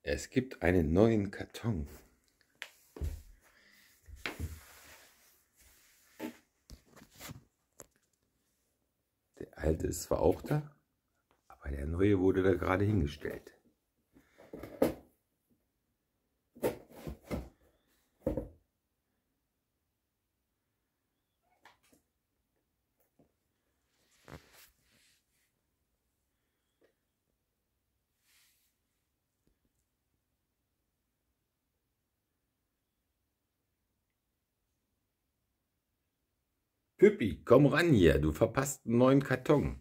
Es gibt einen neuen Karton. Der alte ist zwar auch da, aber der neue wurde da gerade hingestellt. Püppi, komm ran hier, du verpasst einen neuen Karton.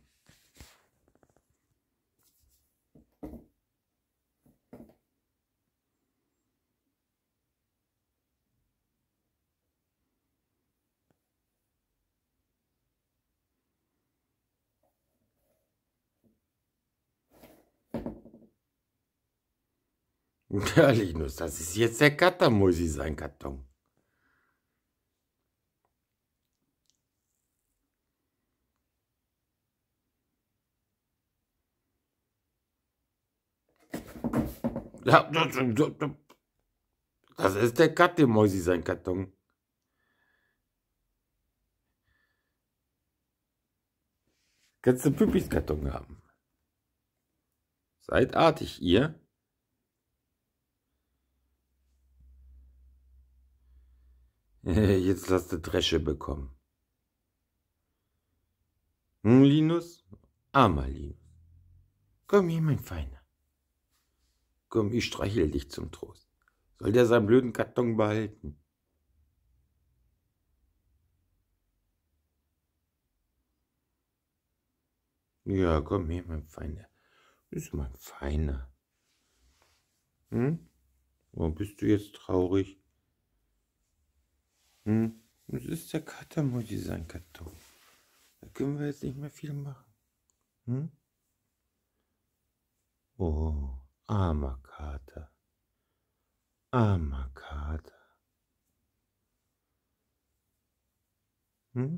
Ja, Linus, das ist jetzt der Katamusi sein Karton. Ja, das ist der Katamusi sein Karton. Kannst du Püppis Karton haben? Seid artig, ihr. Jetzt lasst du Dresche bekommen. Linus? Armer Linus. Komm hier, mein Feiner. Komm, ich streichel dich zum Trost. Soll der seinen blöden Karton behalten? Ja, komm her, mein Feiner. Bist du mein Feiner? Hm? Warum bist du jetzt traurig? Hm? Das ist der Katamusi sein Karton. Da können wir jetzt nicht mehr viel machen. Hm? Oh, armer Kater. Armer Kater. Hm?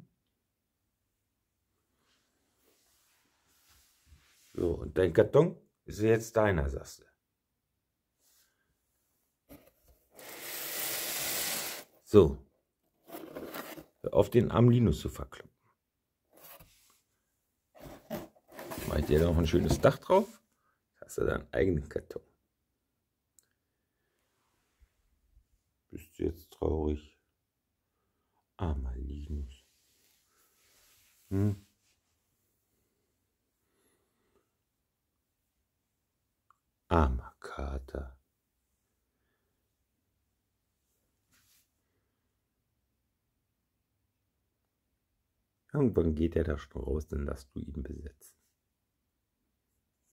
So, und dein Karton ist jetzt deiner, sagst du. So. Hör auf, den armen Linus zu verkloppen. Meint ihr noch ein schönes Dach drauf? Hast du deinen eigenen Karton. Bist du jetzt traurig? Armer Linus. Hm? Armer Kater. Irgendwann geht er da schon raus, dann lass du ihn besetzen.